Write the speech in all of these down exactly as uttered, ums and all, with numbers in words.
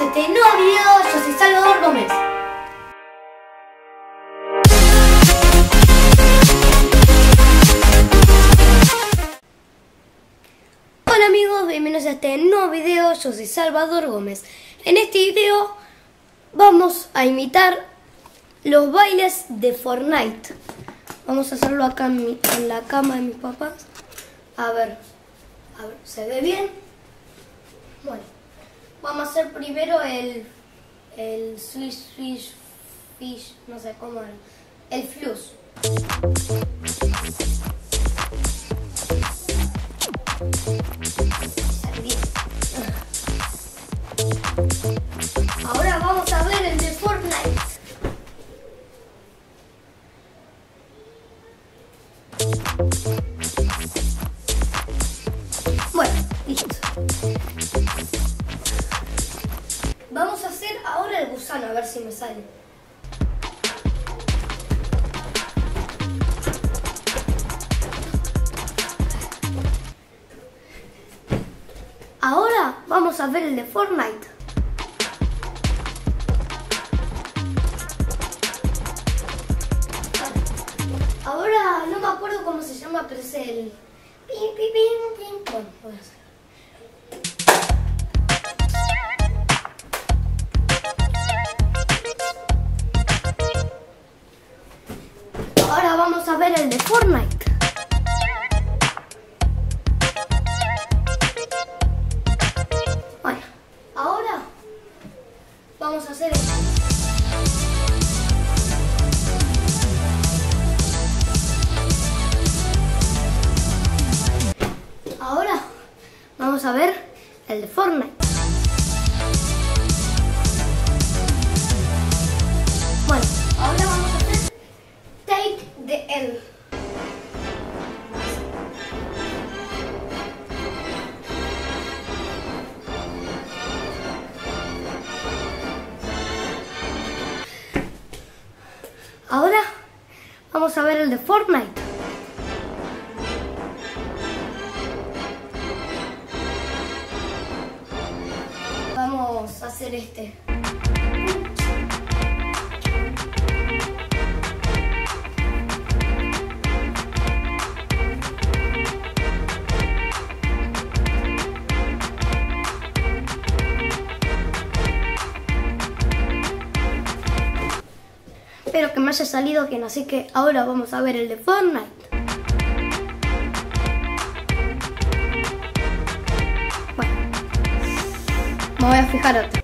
a este nuevo video, yo soy Salvador Gómez. Hola amigos, bienvenidos a este nuevo video, yo soy Salvador Gómez. En este video vamos a imitar los bailes de Fortnite. Vamos a hacerlo acá en, mi, en la cama de mis papás. A ver, a ver, ¿se ve bien? Bueno, vamos a hacer primero el, el Swish, Fish, Fish, no sé cómo era, el Flush. Ahora vamos a ver el de Fortnite. Bueno, listo. Vamos a hacer ahora el gusano, a ver si me sale. Ahora vamos a ver el de Fortnite. Ahora no me acuerdo cómo se llama, pero es el... Pim, pim, pim, pim. Bueno, voy a hacer. Ahora vamos a ver el de Fortnite. Bueno, ahora vamos a hacer el... Ahora vamos a ver el de Fortnite. Bueno, ahora vamos a hacer Take the L. Ahora vamos a ver el de Fortnite. Vamos a hacer este. Espero que me haya salido bien, así que ahora vamos a ver el de Fortnite. Bueno, me voy a fijar otro.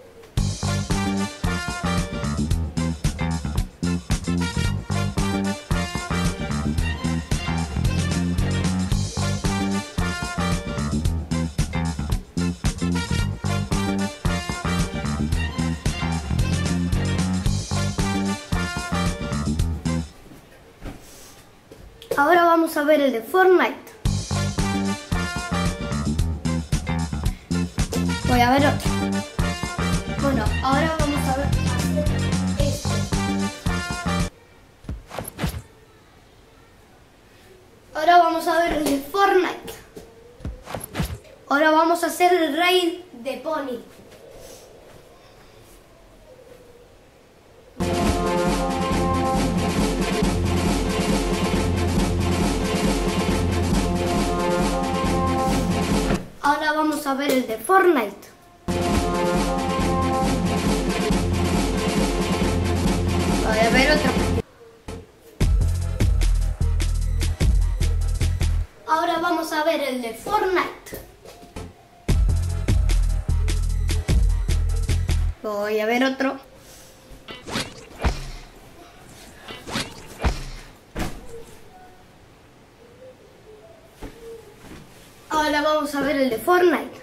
Ahora vamos a ver el de Fortnite. Voy a ver otro. Bueno, ahora vamos a ver hacer este. Ahora vamos a ver el de Fortnite. Ahora vamos a hacer el raid de Pony. Ahora vamos a ver el de Fortnite. Voy a ver otro. Ahora vamos a ver el de Fortnite. Voy a ver otro. Ahora vamos a ver el de Fortnite.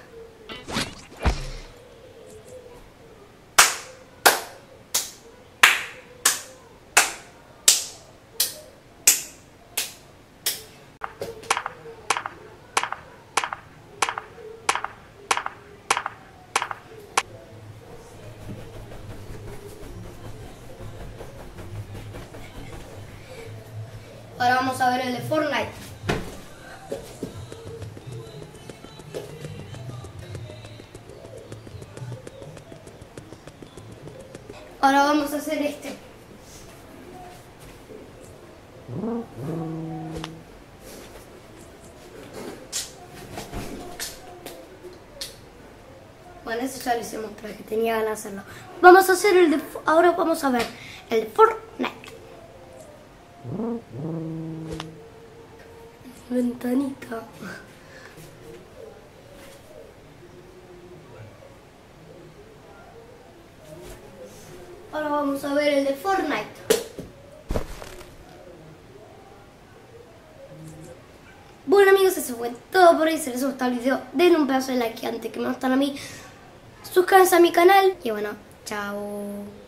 Ahora vamos a ver el de Fortnite. Ahora vamos a hacer este. Bueno, eso ya lo hicimos porque tenía ganas de hacerlo. Vamos a hacer el de... Ahora vamos a ver el de Fortnite. Ventanita. Ahora vamos a ver el de Fortnite. Bueno amigos, eso fue todo por hoy. Si les gustó el video, denle un pedazo de like antes que me gustan a mí. Suscríbanse a mi canal y bueno, chao.